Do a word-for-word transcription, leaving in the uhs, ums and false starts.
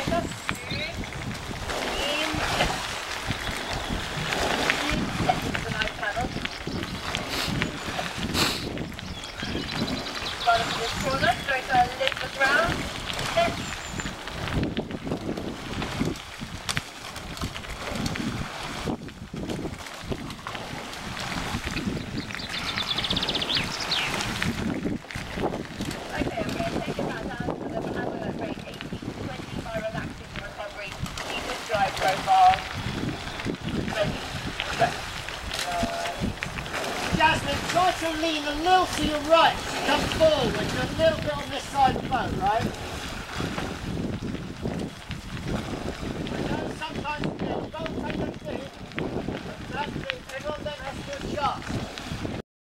Jasmine, try to lean a little to your right to come forward. You're a little bit on this side of the boat, right? I know sometimes you got to take a bit. That's it. Everyone then has to adjust.